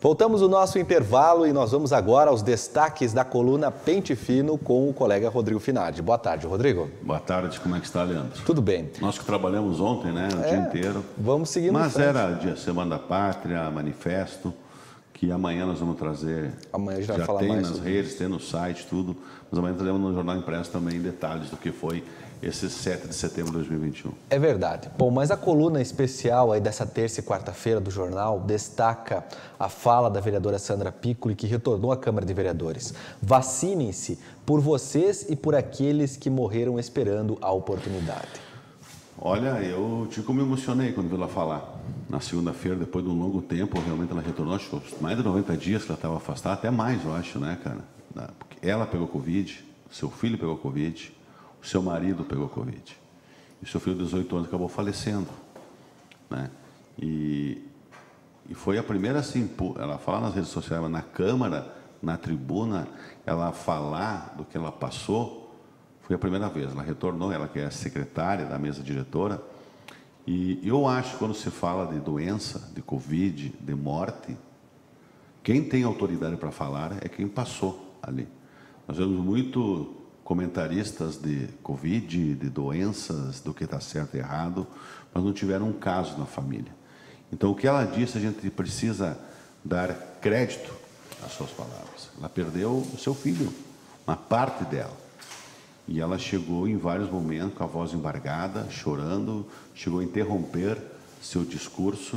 Voltamos o nosso intervalo e nós vamos agora aos destaques da coluna Pente Fino com o colega Rodrigo Finardi. Boa tarde, Rodrigo. Boa tarde, como é que está, Leandro? Tudo bem. Nós que trabalhamos ontem, né, o dia inteiro. Vamos seguindo. Mas era dia Semana da Pátria, manifesto, que amanhã nós vamos trazer. Amanhã já já falar tem mais nas sobre redes, tem no site, tudo. Mas amanhã teremos no Jornal Impresso também detalhes do que foi esse 7 de setembro de 2021. É verdade. Bom, mas a coluna especial aí dessa terça e quarta-feira do jornal destaca a fala da vereadora Sandra Piccoli, que retornou à Câmara de Vereadores. Vacinem-se por vocês e por aqueles que morreram esperando a oportunidade. Olha, eu me emocionei quando vi ela falar. Na segunda-feira, depois de um longo tempo, realmente ela retornou, acho que mais de 90 dias que ela estava afastada, até mais, eu acho, né, cara? Porque ela pegou Covid, seu filho pegou Covid, o seu marido pegou Covid. E seu filho de 18 anos acabou falecendo, né? E foi a primeira, assim, ela falar nas redes sociais, mas na Câmara, na tribuna, ela falar do que ela passou, foi a primeira vez. Ela retornou, ela que é secretária da mesa diretora. E eu acho que quando se fala de doença, de Covid, de morte, quem tem autoridade para falar é quem passou ali. Nós vemos muito comentaristas de Covid, de doenças, do que está certo e errado, mas não tiveram um caso na família. Então, o que ela disse, a gente precisa dar crédito às suas palavras. Ela perdeu o seu filho, uma parte dela. E ela chegou em vários momentos com a voz embargada, chorando, chegou a interromper seu discurso.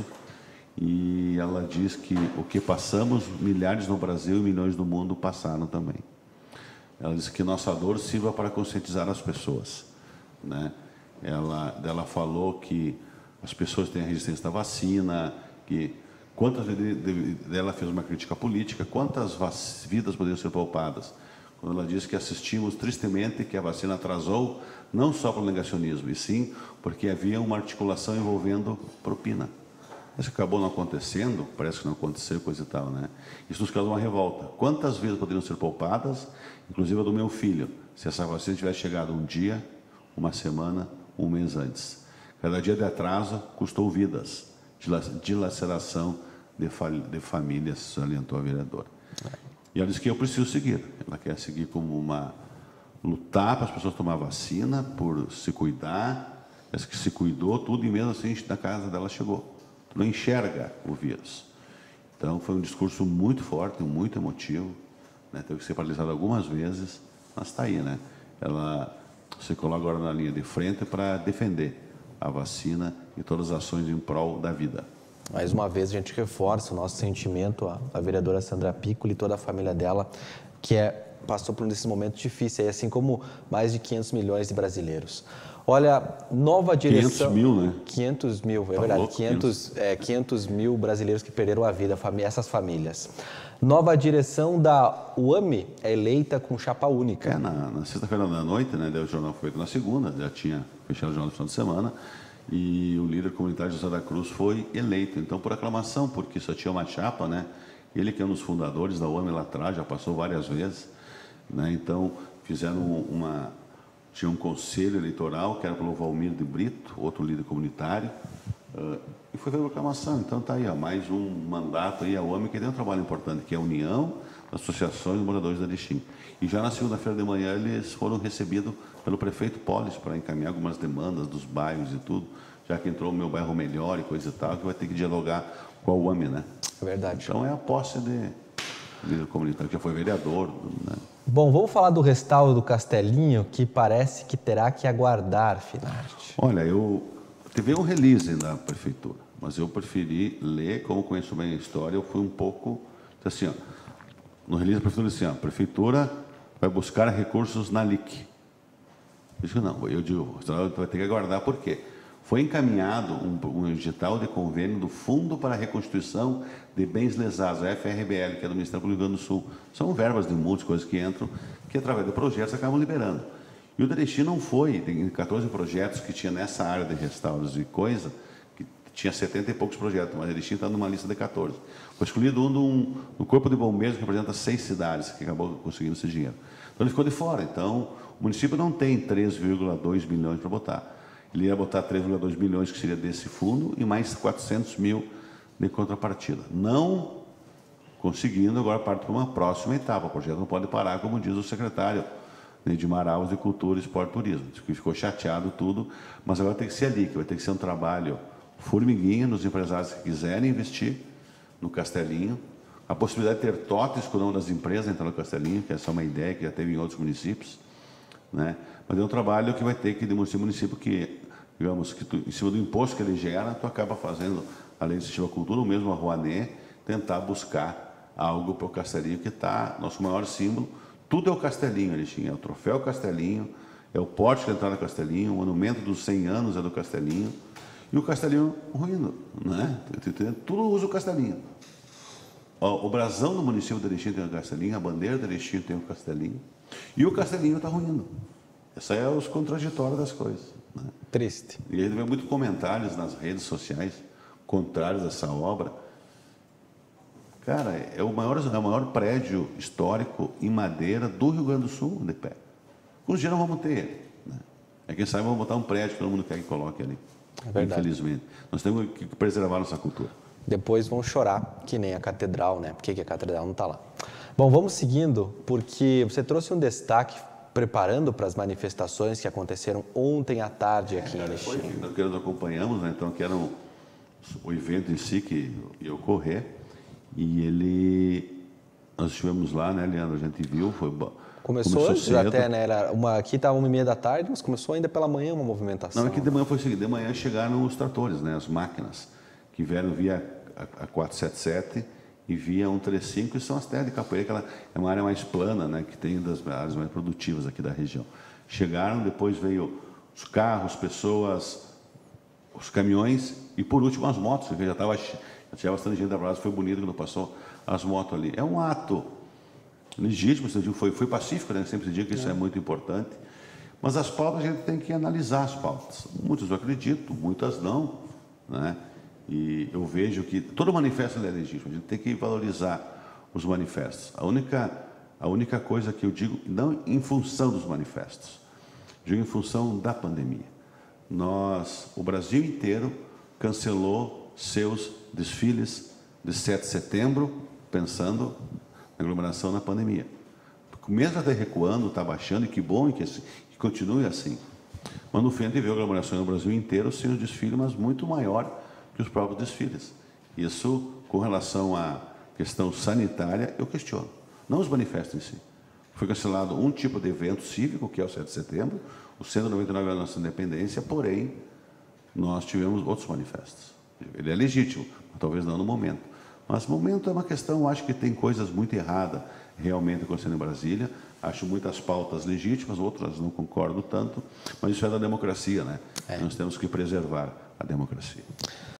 E ela diz que o que passamos, milhares no Brasil e milhões no mundo passaram também. Ela disse que nossa dor sirva para conscientizar as pessoas, né? Ela falou que as pessoas têm a resistência à vacina, que ela fez uma crítica política, quantas vidas poderiam ser poupadas. Quando ela disse que assistimos tristemente que a vacina atrasou, não só pelo negacionismo, e sim porque havia uma articulação envolvendo propina. Isso acabou não acontecendo, parece que não aconteceu, coisa e tal, né? Isso nos causou uma revolta. Quantas vidas poderiam ser poupadas, inclusive a do meu filho, se essa vacina tivesse chegado um dia, uma semana, um mês antes? Cada dia de atraso custou vidas, dilaceração de famílias, salientou a vereadora. E ela disse que eu preciso seguir. Ela quer seguir como lutar para as pessoas tomar vacina, por se cuidar. Essa que se cuidou, tudo, e mesmo assim na casa dela chegou. Não enxerga o vírus. Então, foi um discurso muito forte, muito emotivo, né? Teve que ser paralisado algumas vezes, mas está aí, né? Ela se coloca agora na linha de frente para defender a vacina e todas as ações em prol da vida. Mais uma vez, a gente reforça o nosso sentimento à vereadora Sandra Piccoli e toda a família dela, que passou por um desses momentos difíceis, assim como mais de 500 milhões de brasileiros. Olha, nova direção... 500 mil, né? 500 mil, é tá verdade. Louco, 500 mil brasileiros que perderam a vida, essas famílias. Nova direção da UAME é eleita com chapa única. Na sexta-feira da noite, né? O jornal foi feito na segunda, já tinha fechado o jornal no final de semana, e o líder comunitário José da Cruz foi eleito. Então, por aclamação, porque só tinha uma chapa, né? Ele que é um dos fundadores da UAME lá atrás, já passou várias vezes, né? Então, fizeram tinha um conselho eleitoral, que era pelo Valmir de Brito, outro líder comunitário, e foi feita a aclamação. Então, está aí, ó, mais um mandato aí, a UAME, que tem um trabalho importante, que é a União das Associações de Moradores da Erechim. E já na segunda-feira de manhã, eles foram recebidos pelo prefeito Polis para encaminhar algumas demandas dos bairros e tudo, já que entrou o meu bairro melhor e coisa e tal, que vai ter que dialogar com a UAME, né? É verdade. Então, é a posse de líder comunitário, que já foi vereador, né? Bom, vamos falar do restauro do Castelinho, que parece que terá que aguardar, Finardi. Olha, teve um release da prefeitura, mas eu preferi ler, como conheço bem a história, eu fui um pouco, assim, ó, no release da prefeitura, assim, ó, a prefeitura vai buscar recursos na LIC. Eu digo, não, eu digo, vai ter que aguardar, por quê? Foi encaminhado um edital de convênio do Fundo para a Reconstituição de Bens Lesados, a FRBL, que é do Ministério Público do Rio Grande do Sul. São verbas de multas, coisas que entram, que através de projetos acabam liberando. E o Erechim não foi, tem 14 projetos que tinha nessa área de restauros e coisa, que tinha 70 e poucos projetos, mas o Erechim está numa lista de 14. Foi escolhido um Corpo de Bombeiros que representa 6 cidades, que acabou conseguindo esse dinheiro. Então ele ficou de fora. Então o município não tem 3,2 milhões para botar. Ele ia botar 3,2 milhões, que seria desse fundo, e mais 400 mil de contrapartida. Não conseguindo, agora parte para uma próxima etapa. O projeto não pode parar, como diz o secretário Neidmar Alves de Cultura, Esporte e Turismo. Ficou chateado tudo, mas agora tem que ser ali, que vai ter que ser um trabalho formiguinha nos empresários que quiserem investir no Castelinho. A possibilidade de ter totes com o nome das empresas entrar no Castelinho, que essa é uma ideia que já teve em outros municípios, né? Mas é um trabalho que vai ter que demonstrar o município que, digamos, que tu, em cima do imposto que ele gera, tu acaba fazendo, além de incentivar a cultura, ou mesmo a Rouanet, tentar buscar algo para o Castelinho, que está nosso maior símbolo. Tudo é o Castelinho, Alexinho. É o troféu Castelinho, é o porte que entrar no Castelinho, o monumento dos 100 anos é do Castelinho, e o Castelinho ruindo, né? Tudo usa o Castelinho. O brasão do município de Erechim tem o Castelinho, a bandeira de Erechim tem o Castelinho, e o Castelinho está ruindo. Essa é os contraditórios das coisas, né? Triste. E aí vem muitos comentários nas redes sociais contrários a essa obra. Cara, é o maior prédio histórico em madeira do Rio Grande do Sul, de pé. Um dia não vamos ter ele, né? Quem sabe vamos botar um prédio que todo mundo quer que coloque ali. É verdade. Infelizmente. Nós temos que preservar nossa cultura. Depois vão chorar, que nem a catedral, né? Por que a catedral não está lá? Bom, vamos seguindo, porque você trouxe um destaque preparando para as manifestações que aconteceram ontem à tarde aqui em Erechim. Que nós acompanhamos, né? Então, que era o evento em si que ia ocorrer, e nós estivemos lá, né, Leandro? A gente viu, começou já até, né? Aqui está 1h30 da tarde, mas começou ainda pela manhã uma movimentação. Não, aqui de manhã foi o seguinte: de manhã chegaram os tratores, né? As máquinas que vieram via a 477 e via 135, e são as terras de capoeira, que é uma área mais plana, né? Que tem das áreas mais produtivas aqui da região. Chegaram, depois veio os carros, pessoas, os caminhões e, por último, as motos, porque já tinha bastante gente da praça, foi bonito quando passou as motos ali. É um ato legítimo, foi pacífico, né? Sempre se diz que isso é muito importante, mas as pautas a gente tem que analisar as pautas. Muitas eu acredito, muitas não, né? E eu vejo que todo manifesto é legítimo, a gente tem que valorizar os manifestos. A única coisa que eu digo, não em função dos manifestos, digo em função da pandemia. O Brasil inteiro cancelou seus desfiles de 7 de setembro, pensando na aglomeração na pandemia. Mesmo até recuando, está baixando, e que bom que continue assim. Mas no fim a gente vê aglomerações no Brasil inteiro sem os desfiles, mas muito maior que os próprios desfiles. Isso, com relação à questão sanitária, eu questiono. Não os manifestos em si. Foi cancelado um tipo de evento cívico, que é o 7 de setembro, o 199 anos da nossa independência, porém, nós tivemos outros manifestos. Ele é legítimo, talvez não no momento. Mas no momento é uma questão, eu acho que tem coisas muito erradas realmente acontecendo em Brasília. Acho muitas pautas legítimas, outras não concordo tanto, mas isso é da democracia, né? Nós temos que preservar a democracia.